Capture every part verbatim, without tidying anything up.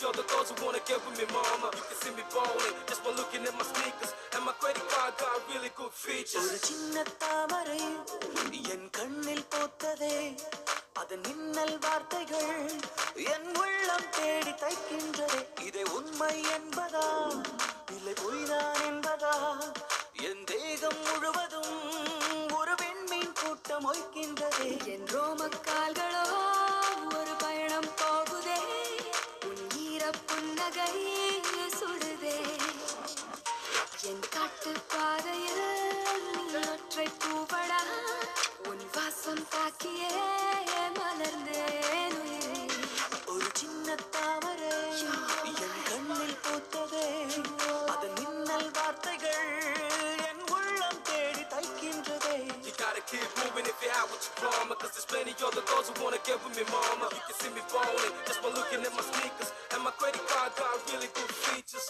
you're the girls who wanna get with me, mama. You can see me ballin' just by looking at my sneakers. And my credit card got really good features. ஒரு சின்ன தாமரை என் கண்ணில் போத்ததே அதன் மின்னல் வார்த்தைகள் என் உள்ளம் தேடி தைக்கின்றதே இதை உண்மை என்பதா இல்லை பொய்தான் என்பதா என் தேகம் முழுவதும் ஒரு வெண்மீன் கூட்டம் ஒய்க்கின்றதே என் ரோமக்கால்களோ ஒரு பயணம் போகுதே உன் ஈர புன்னகை சுடுதே என் காட்டு பாதையில் நீ ஒற்றை பூவடா உன் வாசம் தாக்கியே மலர்ந்தேன் ஒரு சின்ன தாமரை என் கண்ணில் பூத்ததே அதன் மின்னல் வார்த்தைகள் என் உள்ளம் தேடி தைக்கின்றதே. You gotta keep moving if you're out with your drama, cause there's plenty other girls who wanna get with me, mama. You can see me ballin' just by looking at my sneakers. And my credit card got really good features.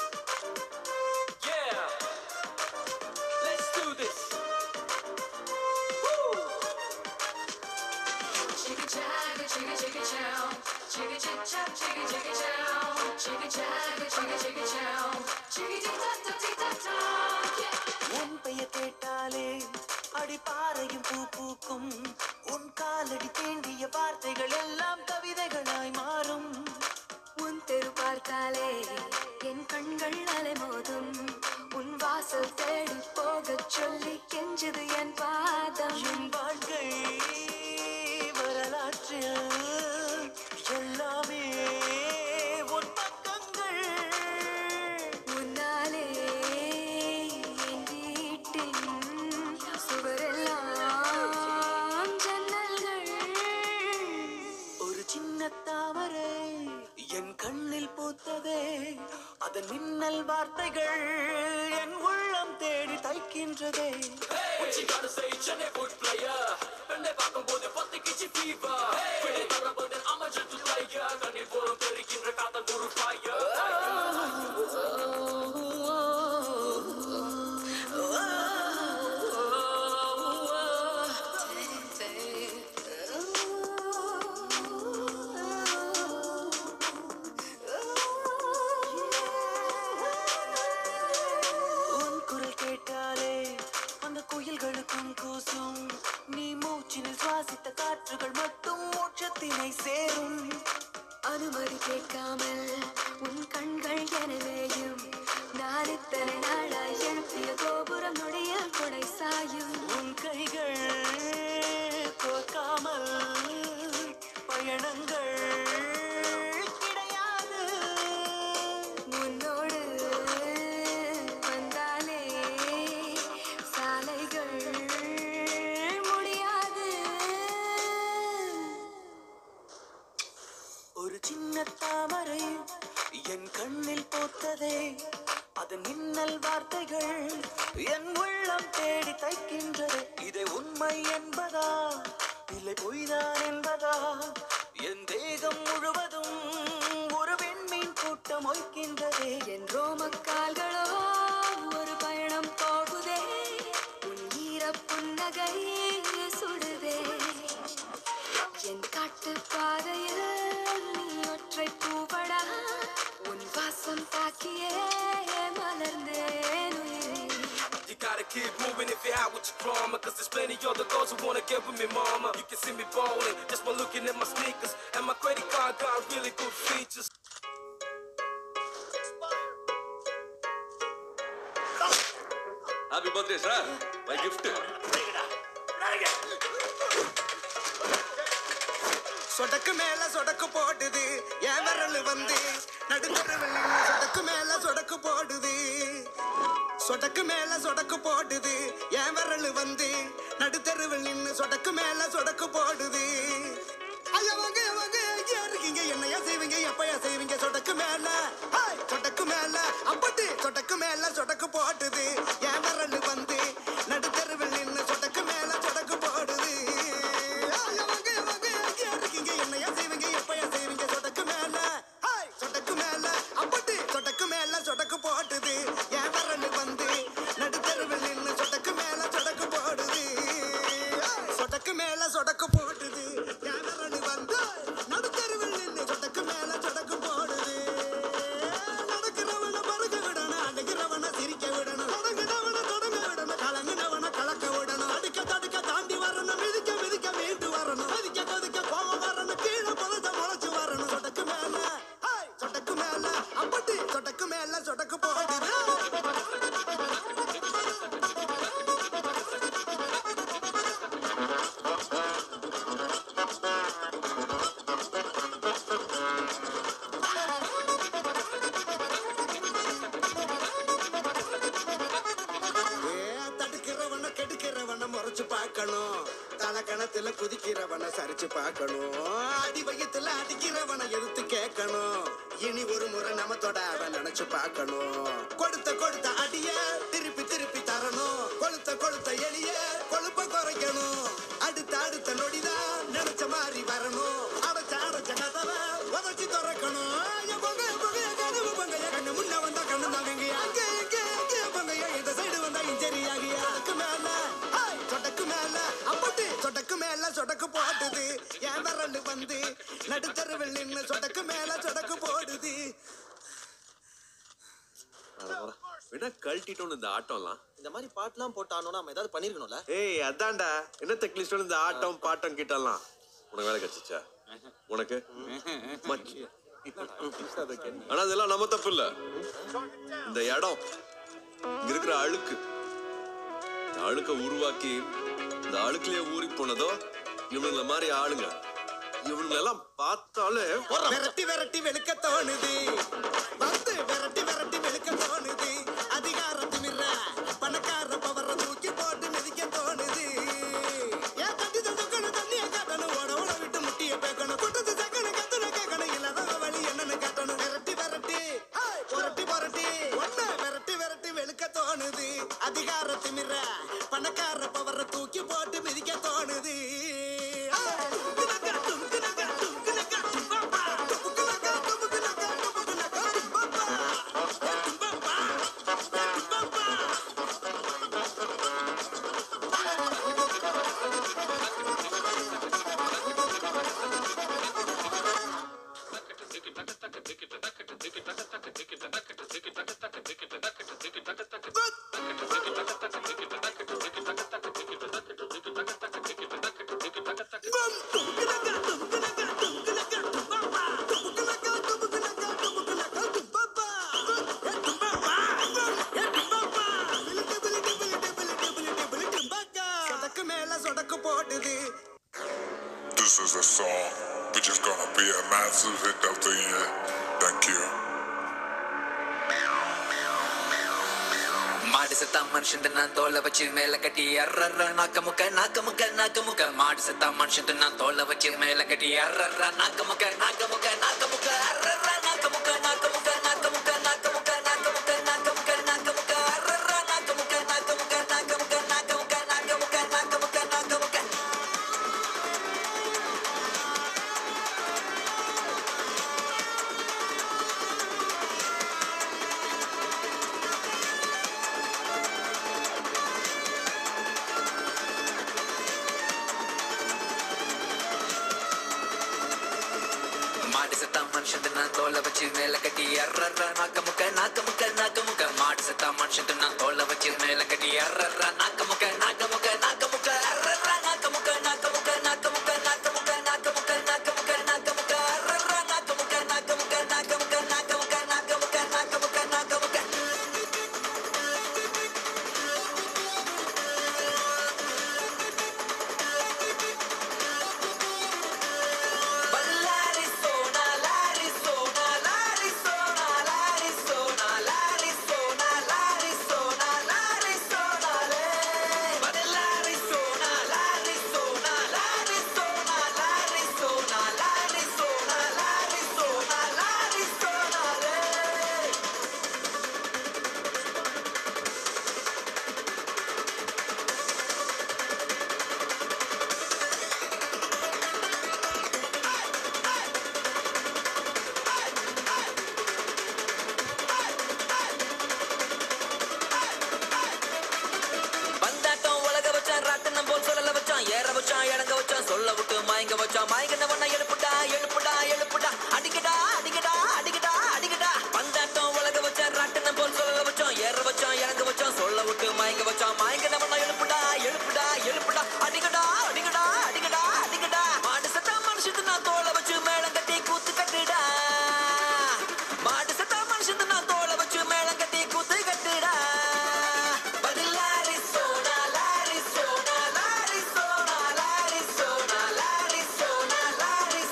Yeah, let's do this. Woo! Chicka chagga, chicka chicka chow, chicka chick chow, chicka chicka chow, chicka chagga, chicka chicka chow, chicka tick tock tock tick tock tock. உன் பெயர் கேட்டாலே அடி பாறையும் பூ பூக்கும் உன் காலடி தீண்டிய வார்த்தைகள் எல்லாம் கவிதைகளாய் மாறும் உன் தெரு பார்த்தாலே என் கண்கள் அலைமோதும் உன் வாசல் தேடி போகச் சொல்லி கெஞ்சது என் பாதம் என் வாழ்க்கை வரலாற்றில் எல்லாமே உன் பக்கங்கள் உன்னாலே என் வீட்டின் சுவரெல்லாம் ஜன்னல்கள் ஒரு சின்ன தாமரை என் கண்ணில் பூத்ததே அதன் மின்னல் வார்த்தைகள் என் உள்ளம் தேடி தைக்கின்றதே. What you gotta say, Chennai good player. Penne பார்க்கும்போது பத்திக்கிச்சு fever. விடை தரப்போது I'm a gentle player. கண்ணில் போரும் தெரிக்கின்ற காதல் ஒரு fire. உன் குரல் கேட்டாலே அந்த குயில்களுக்கும் கூசும் நீ மூச்சினில் சுவாசித்த காற்றுகள் மட்டும் மோட்சத்தினை சேரும் அனுமதி கேட்காமல் உன் கண்கள் எனவேயும் நான் இத்தனை நாளாய் எழுப்பிய கோபுரம் நொடிய கொடை சாயும் உன் கைகள் கோக்காமல் பயணங்கள் கிடையாது உன்னோடு வந்தாலே சாலைகள் முடியாது ஒரு சின்ன தாமரை என் கண்ணில் போத்ததே அதன் மின்னல் வார்த்தைகள் என் உள்ளம் தேடி தைக்கின்றது இதை உண்மை என்பதா இல்லை பொய்தான் என்பதா என் தேகம் முழுவதும் ஒரு வெண்மீன் கூட்டம் ஒய்க்கின்றதே என் ரோமக்கால்களோ ஒரு பயணம் போகுதே உன் ஈர புன்னகை சுடுதே என் காட்டு பாதையில் நீ ஒற்றை பூவடா உன் வாசம் தாக்கியே மலர்ந்தேன் You gotta keep moving if you're out with your drama, cause there's plenty other girls who wanna get with me, mama. You can see me ballin' just by looking at my sneakers. And my credit card got really good features. Happy birthday, sir. My gift. சொடக்கு மேல சொடக்கு போடுது என் விரல் வந்து நடுத்தருவில் சொடக்கு மேல சொடக்கு போடுது சொடக்கு மேல சொடக்கு போடுது என் விரல் வந்து நடுத்தருவில் நின்று சொடக்கு மேல சொடக்கு போடுது ஐயா வாங்க வாங்க எங்கேயா இருக்கீங்க என்னையா செய்வீங்க எப்பயா செய்வீங்க சொடக்கு மேல சொடக்கு மேல அப்பட்டு சொடக்கு மேல சொடக்கு போடுது என் விரல் வந்து நடுத்தருவில் நின்று சொடக்கு மேல சொடக்கு போடுது ஐயா வாங்க வாங்க எங்கேயா இருக்கீங்க என்னையா செய்வீங்க எப்பயா செய்வீங்க சொடக்கு மேல சொடக்கு மேல அப்பட்டு சொடக்கு மேல சொடக்கு போடுது என் விரல் வந்து நடுத்தருவில் நின்று சொடக்கு மேல சொடக்கு போடுது சொடக்கு மேல சொடக்கு போடுது என் விரல் வந்து நடுத்தருவில் நின்று சொடக்கு மேல சொடக்கு போடுது நினைச்சு பார்க்கணும் தலக்கணத்துல குதிக்கிறவனை சரிச்சு பார்க்கணும் அடி வயித்துல அடிக்கிறவனை எதிர்த்து கேட்கணும் இனி ஒரு முறை நம்ம தொட அவன் நினைச்சு பார்க்கணும் கொடுத்த கொடுத்த அடிய திருப்பி திருப்பி தரணும் கொளுத்த கொளுத்த எளிய கொழுப்ப குறைக்கணும் அடுத்த அடுத்த நொடிதான் நினைச்ச மாதிரி வரணும் அடைச்ச அடைச்ச கதவை உதச்சி திறக்கணும் கண்ணு முன்ன வந்தா கண்ணு தாங்க அங்கே எங்கே எங்கே பங்கைய இந்த சைடு வந்தா இன்ஜரி ஆகி அதுக்கு மேல சொடக்கு மேல அப்பட்டு சொடக்கு மேல சொடக்கு போடுது என் விரல் வந்து நடுத்தருவில் நின்று சொடக்கு மேல சொடக்கு போடுது கழட்டிட்டோம் இந்த ஆட்டம்லாம் இந்த மாதிரி பாட்டுலாம் போட்டானோ நம்ம ஏதாவது பண்ணிருக்கணும்ல ஏய் அதான்டா என்ன தெக்லிஸ்டோட இந்த ஆட்டம் பாட்டம் கிட்டலாம் உனக்கு வேலை கிடைச்சிச்சா உனக்கு ஆனா அதெல்லாம் நம்ம தப்பு இல்ல இந்த இடம் இங்க இருக்கிற அழுக்கு இந்த அழுக்க உருவாக்கி இந்த அழுக்குலயே ஊறி போனதோ இவனுங்கள மாதிரி ஆளுங்க இவனுங்களெல்லாம் பார்த்தாலே விரட்டி விரட்டி வெளுக்க தோணுது வந்து விரட்டி விரட்டி வெளுக்க தோணுது அதிகாரத்து மிர்ற பணக்கார பவர தூக்கி போட்டு மிதிக்க தோணுது ஏன் தட்டி தடுக்கணும் தண்ணிய காட்டணும் ஓட ஓட விட்டு முட்டிய பேக்கணும் குட்டத்து தக்கணும் கத்துன கேட்கணும் இல்லாத வழி என்னன்னு காட்டணும் விரட்டி விரட்டி புரட்டி புரட்டி ஒண்ணு விரட்டி விரட்டி வெளுக்க தோணுது அதிகாரத்து மிர்ற பணக்கார பவர தூக்கி போட்டு மிதிக்க தோணுது This is a song which is gonna be a massive hit of the year. Thank you. மாடு சத்தா மனுஷன் நான் தோலை வச்சு மேல கட்டி அர்ற நாக்க முக்க நாக்க முக்க நாக்க முக்க மாடு சத்தா மனுஷன் நான் தோலை வச்சு மேல கட்டி அர்ற நாக்க முக்க நாக்க முக்க நாக்க முக்க அர்ற நாக்க முக்க நாக்க முக்க நாக்க முக்க நாக்க முக்க நாக்க முக்க நாக்க முக்க நாக்க முக்க அர்ற நாக்க முக்க நாக்க முக்க நாக்க முக்க நாக்க முக்க நாக்க முக்க நாக்க முக்க நாக்க முக்க மாடு சத்தா மனுஷன் நான் தோலை வச்சு மேல கட்டி அர்ற நாக்க முக்க நாக்க முக்க நாக்க முக்க மாடு சத்தா மனுஷன் நான் தோலை வச்சு மேல கட்டி அர்ற நாக்க முக்க நாக்க முக்க நாக்க முக்க அர்ற நாக்க முக்க நாக்க முக்க நாக்க முக்க நாக்க முக்க நாக்க முக்க நாக்க முக்க நாக்க முக்க அர்ற நாக்க முக்க நாக்க முக்க நாக்க முக்க நாக்க முக்க நாக்க முக்க நாக்க முக்க நாக்க முக்க சொல்ல விட்டு மயங்க வச்சா மயங்கினவன எழுப்புடா எழுப்புடா எழுப்புடா அடிக்கடா அடிக்கடா அடிக்கடா அடிக்கடா பந்தாட்டம் உலக வச்சா ராட்டினம் போல் சொல்ல வச்சோம் ஏற வச்சோம் இறங்க வச்சோம் சொல்ல விட்டு மயங்க வச்சா மயங்கினவன எழுப்புடா எழுப்புடா எழுப்புடா அடிக்கடா அடிக்கடா அடிக்கடா அடிக்கடா மாடு சத்தா மனுஷத்து நான் தோலை வச்சு மேளம் கட்டி கூத்து கட்டுடா மாடு சத்தா மனுஷத்து நான் தோலை வச்சு மேளம் கட்டி கூத்து கட்டுடா Laris,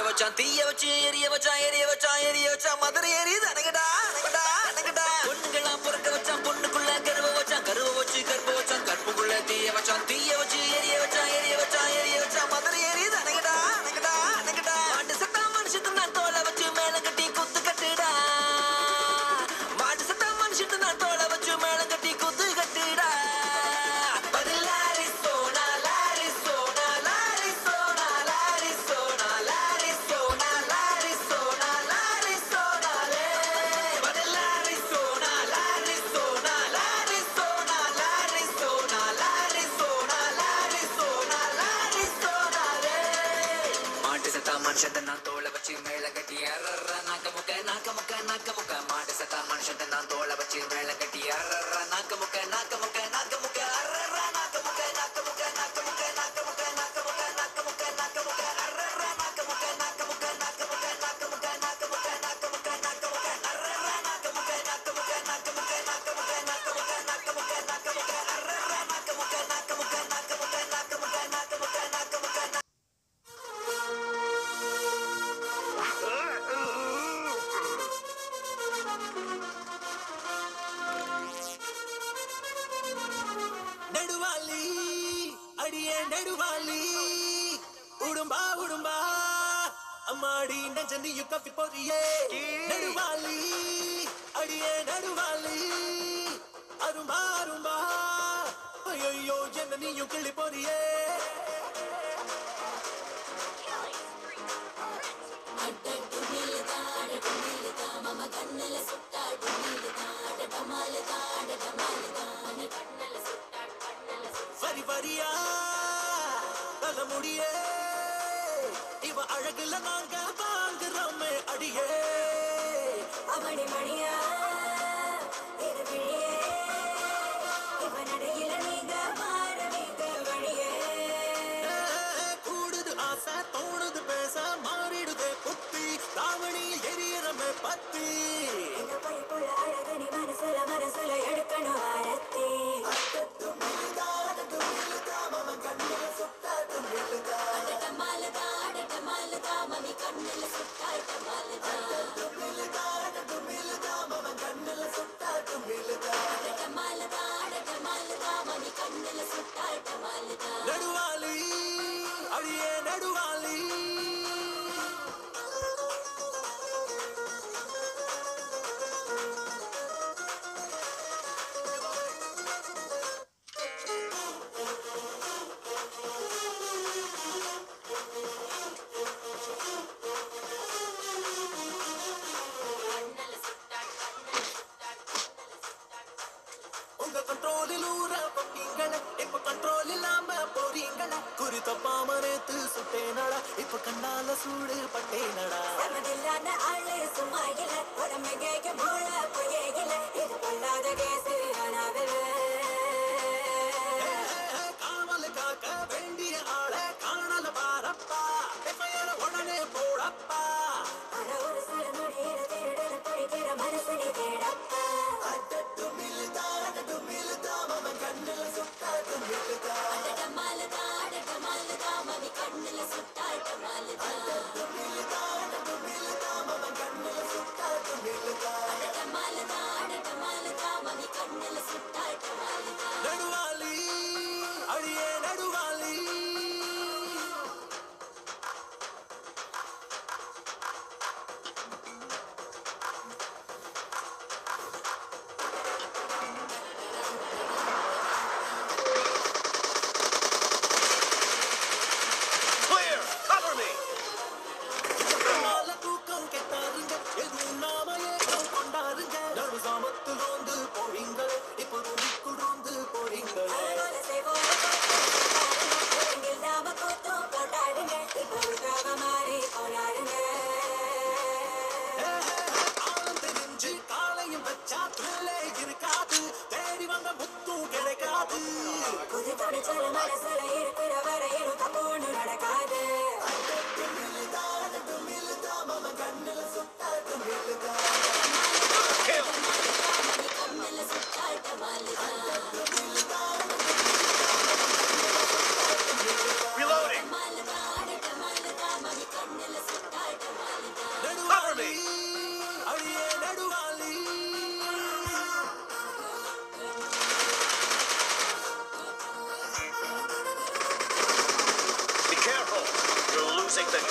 வச்சான் தீய வச்சு எரிய வச்சான் எரிய வச்சான் எரிய வச்சான் மதுரை எரியுது அணங்கடா அணங்கடா அணங்கடா பொண்ணுங்களாம் பிறக்க வச்சான் பொண்ணுக்குள்ள கருவ வச்சான் கருவ வச்சு கற்ப வச்சான் கற்புக்குள்ள தீய வச்சான் தீய வச்சு எரிய வச்சான் எரிய வச்சான் எரிய வச்சான் மதுரை எரியுது அணங்கடா அணங்கடா அணங்கடா மாட்டு சத்தா மனுஷத்து நான் தோலை வச்சு மேல கட்டி குத்து கட்டுடா மாட்டு சத்தா மனுஷத்து நான் தோலை வச்சு மேல கட்டி குத்து கட்டுடா மனுஷன் நான் தோலை வச்சு மேல கட்டி அறற நாக்க முக்க நாக்க முக்க நாக்க முக்க மாடு சத்தா மனுஷன் நான் தோலை வச்சு மேல கட்டி அறற நாக்க முக்க நாக்க முக்க நாக்க முக்க அறற நாக்க முக்க நாக்க முக்க நாக்க முக்க நாக்க முக்க நாக்க முக்க நாக்க முக்க நாக்க முக்க அறற நாக்க முக்க நாக்க முக்க நாக்க முக்க நாக்க முக்க நாக்க முக்க நாக்க முக்க நாக்க முக்க அறற நாக்க முக்க நாக்க முக்க நாக்க முக்க நாக்க முக்க நாக்க முக்க நாக்க முக்க நாக்க முக்க அறற நாக்க முக்க நாக்க முக்க நாக்க முக்க நாக்க முக்க நாக்க முக்க நாக்க முக்க நடுவாலி அடியே நடுவாலி உடும்பா உடும்பா அம்மாடி நெஞ்சனியு கப்பி போறியே நடுவாலி அடியே நடுவாலி அரும்பா அரும்பா ஐயோ என்ன நீயும் கிளி போறியே வரி வரியா தல முடியே இவ அழகுல நாங்க வாங்குறோமே அடியே அவனி மணியா இது விழியே இவ நடையில நீங்க மாறவீங்க வழியே கூடுது ஆசை தோணுது பேச மாறிடுதே புத்தி தாவணியில் எரியறமே பத்தி இந்த பைப்புள்ள அழகு நீ மனசுல மனசுல எடுக்கணும் ஆரத்தி நடுவாலி அடியே நடுவாலி உங்க கண்ட்ரோலில் ஊற பட்டீங்கள இப்ப கண்ட்ரோல் இல்லாம போறீங்கள குறி தப்பாம நேத்து சுட்டேனடா இப்ப கண்ணால சூடு பட்டேனடா சமதில்லான ஆளு சும்மா இல்ல உடம்பு கேட்க போல பொய்யே இல்ல இது பொல்லாத கேசு ஆனாவில் காவல் காக்க வேண்டிய ஆளை காணல பாரப்பா எஃப்ஐஆர் உடனே போடப்பா ஆனா ஒரு சில நொடியில திருடன பிடிக்கிற மனசு நீ தேடப்பா நடுவாலி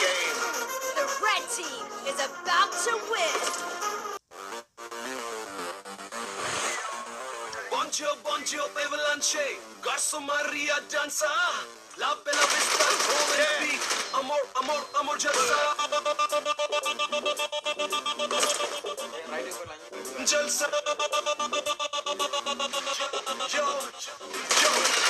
game. The red team is about to win. Bonjour, bonjour, avalanche. Garçon Maria dança. La bella vista, come beat. Amor, amor, amor, jalsa. Jalsa. Yo, yo.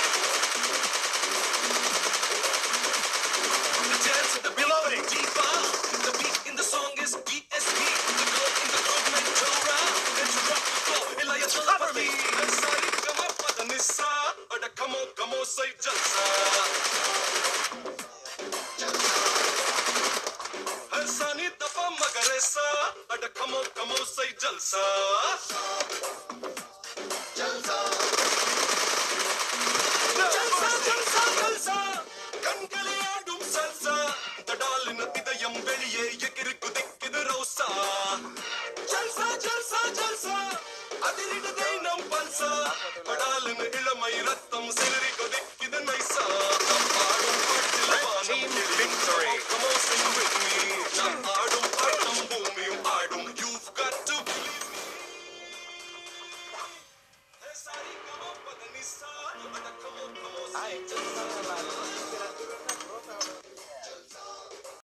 The dance of the below diva. The beat in the song is E S P. The girl in the group named Tora. Let's rock the floor. Ilaya cover me. Sorry, come up with the Nissa. Or the come on, come on, say jalsa. Harsani tafa magaresa. Or the come on, come on, say jalsa. Jalsa. Jalsa, jalsa, jalsa. Kankale aadum salsa. Tadalina idayam veliye ekiri kudikkidu rosa. Jalsa, jalsa, jalsa. Adiride nam palsa. Padalina ilamai rattam sirri kudikkidu naisa. Aadum pattila Team victory. Come on, sing with me. Na aadum pattam bhoomiyum aadum. You've got to believe me. Hey, sorry, come on, but the Nissa. Come on, come on, say.